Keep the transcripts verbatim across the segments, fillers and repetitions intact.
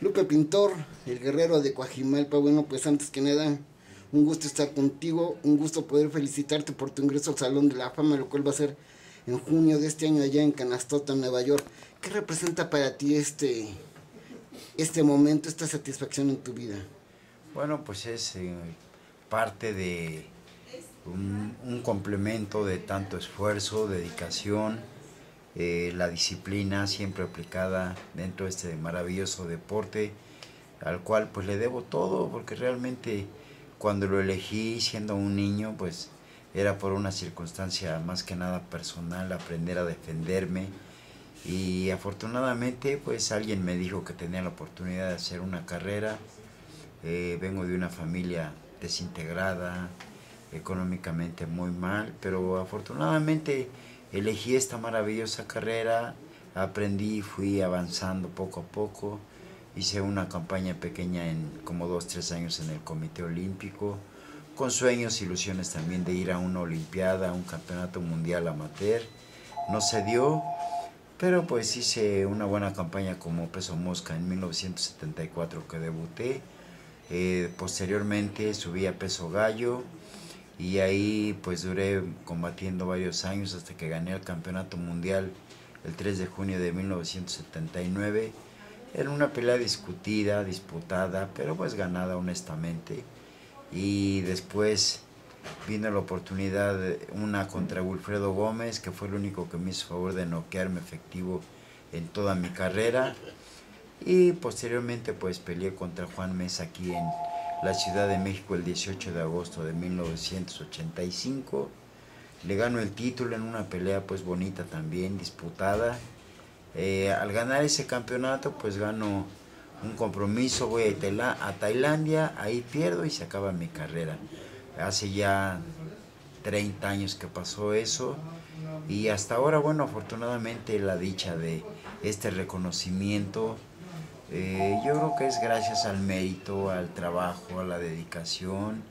Lupe Pintor, el guerrero de Coajimalpa. Bueno, pues antes que nada, un gusto estar contigo, un gusto poder felicitarte por tu ingreso al Salón de la Fama, lo cual va a ser en junio de este año allá en Canastota, Nueva York. ¿Qué representa para ti este, este momento, esta satisfacción en tu vida? Bueno, pues es eh, parte de un, un complemento de tanto esfuerzo, dedicación, eh, la disciplina siempre aplicada dentro de este maravilloso deporte, al cual pues le debo todo, porque realmente cuando lo elegí siendo un niño, pues era por una circunstancia más que nada personal, aprender a defenderme, y afortunadamente pues alguien me dijo que tenía la oportunidad de hacer una carrera. Eh, vengo de una familia desintegrada, económicamente muy mal, pero afortunadamente elegí esta maravillosa carrera, aprendí, fui avanzando poco a poco, hice una campaña pequeña en como dos, tres años en el Comité Olímpico, con sueños, ilusiones también de ir a una olimpiada, a un campeonato mundial amateur. No se dio, pero pues hice una buena campaña como peso mosca en mil novecientos setenta y cuatro que debuté. Eh, posteriormente subí a peso gallo y ahí pues duré combatiendo varios años hasta que gané el campeonato mundial el tres de junio de mil novecientos setenta y nueve. Era una pelea discutida, disputada, pero pues ganada honestamente. Y después vino la oportunidad, una contra Wilfredo Gómez, que fue el único que me hizo favor de noquearme efectivo en toda mi carrera. Y posteriormente pues peleé contra Juan Mesa aquí en la Ciudad de México el dieciocho de agosto de mil novecientos ochenta y cinco. Le gano el título en una pelea pues bonita también, disputada. Eh, al ganar ese campeonato pues gano un compromiso, voy a, Tailá a Tailandia, ahí pierdo y se acaba mi carrera. Hace ya treinta años que pasó eso y hasta ahora, bueno, afortunadamente la dicha de este reconocimiento, eh, yo creo que es gracias al mérito, al trabajo, a la dedicación,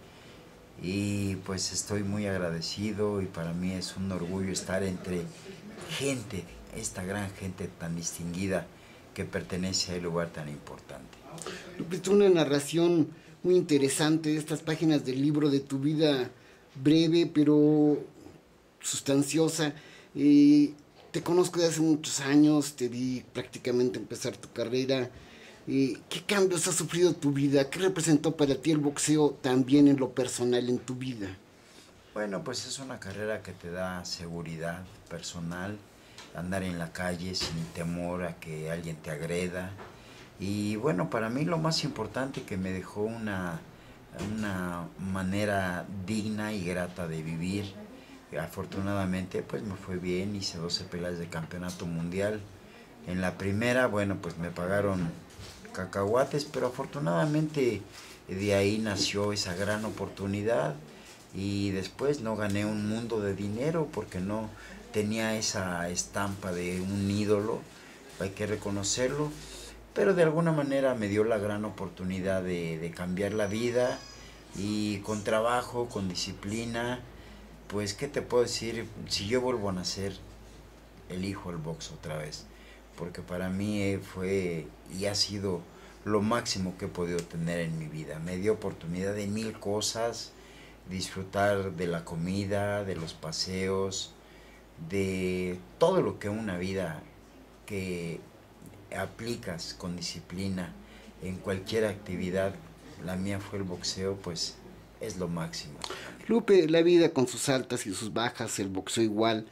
y pues estoy muy agradecido y para mí es un orgullo estar entre gente, esta gran gente tan distinguida que pertenece a un lugar tan importante. Lupe, es una narración muy interesante de estas páginas del libro de tu vida, breve pero sustanciosa. Eh, Te conozco de hace muchos años, te vi prácticamente empezar tu carrera. Eh, ¿Qué cambios ha sufrido tu vida? ¿Qué representó para ti el boxeo también en lo personal en tu vida? Bueno, pues es una carrera que te da seguridad personal, andar en la calle sin temor a que alguien te agreda. Y bueno, para mí lo más importante que me dejó una, una manera digna y grata de vivir. Afortunadamente pues me fue bien, hice doce peleas de campeonato mundial. En la primera, bueno, pues me pagaron cacahuates, pero afortunadamente de ahí nació esa gran oportunidad y después no gané un mundo de dinero porque no tenía esa estampa de un ídolo, hay que reconocerlo, pero de alguna manera me dio la gran oportunidad de, de cambiar la vida y con trabajo, con disciplina, pues qué te puedo decir, si yo vuelvo a nacer, elijo el box otra vez, porque para mí fue y ha sido lo máximo que he podido tener en mi vida. Me dio oportunidad de mil cosas, disfrutar de la comida, de los paseos, de todo lo que una vida que aplicas con disciplina en cualquier actividad, la mía fue el boxeo, pues es lo máximo. Lupe, la vida con sus altas y sus bajas, el boxeo igual,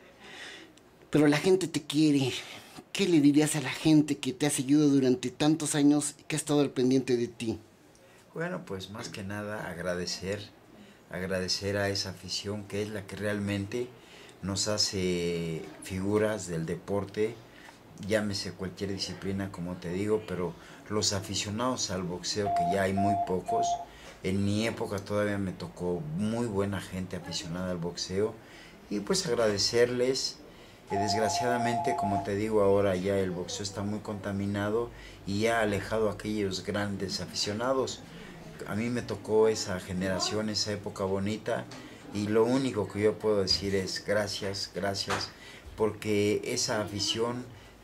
pero la gente te quiere. ¿Qué le dirías a la gente que te ha seguido durante tantos años y que ha estado al pendiente de ti? Bueno, pues más que nada agradecer, agradecer a esa afición que es la que realmente nos hace figuras del deporte, llámese cualquier disciplina como te digo, pero los aficionados al boxeo, que ya hay muy pocos, en mi época todavía me tocó muy buena gente aficionada al boxeo, y pues agradecerles. Eh, desgraciadamente, como te digo, ahora ya el boxeo está muy contaminado y ha alejado a aquellos grandes aficionados. A mí me tocó esa generación, esa época bonita, y lo único que yo puedo decir es gracias, gracias, porque esa afición,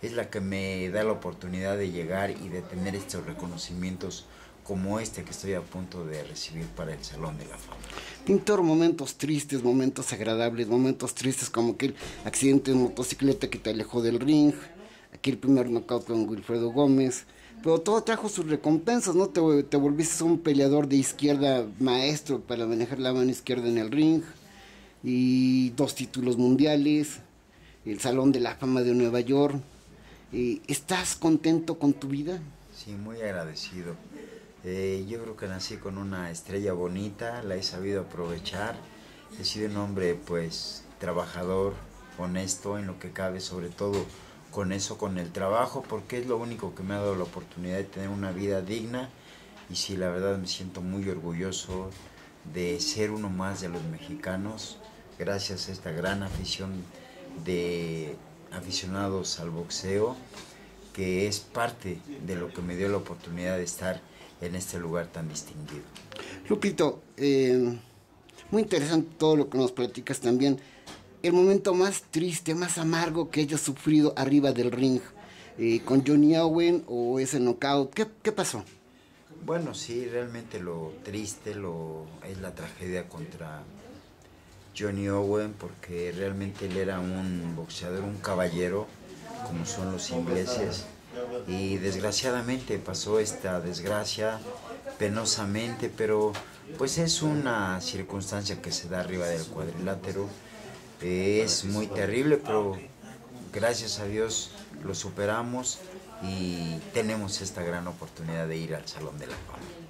es la que me da la oportunidad de llegar y de tener estos reconocimientos como este que estoy a punto de recibir para el Salón de la Fama. Pintor, momentos tristes, momentos agradables, momentos tristes como aquel accidente de motocicleta que te alejó del ring, aquel primer knockout con Wilfredo Gómez, pero todo trajo sus recompensas, ¿no? Te, te volviste un peleador de izquierda maestro para manejar la mano izquierda en el ring, y dos títulos mundiales, el Salón de la Fama de Nueva York. Eh, ¿Estás contento con tu vida? Sí, muy agradecido. Eh, yo creo que nací con una estrella bonita, la he sabido aprovechar. He sido un hombre pues trabajador, honesto en lo que cabe, sobre todo con eso, con el trabajo, porque es lo único que me ha dado la oportunidad de tener una vida digna. Y sí, la verdad me siento muy orgulloso de ser uno más de los mexicanos, gracias a esta gran afición de aficionados al boxeo, que es parte de lo que me dio la oportunidad de estar en este lugar tan distinguido. Lupito, eh, muy interesante todo lo que nos platicas también. El momento más triste, más amargo que hayas sufrido arriba del ring, eh, con Johnny Owen o ese knockout, ¿qué, qué pasó? Bueno, sí, realmente lo triste lo, es la tragedia contra Johnny Owen, porque realmente él era un boxeador, un caballero, como son los ingleses, y desgraciadamente pasó esta desgracia penosamente, pero pues es una circunstancia que se da arriba del cuadrilátero. Eh, es muy terrible, pero gracias a Dios lo superamos y tenemos esta gran oportunidad de ir al Salón de la Fama.